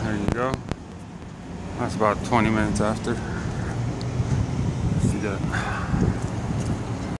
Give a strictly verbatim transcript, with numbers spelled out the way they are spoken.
There you go. That's about twenty minutes after. See that?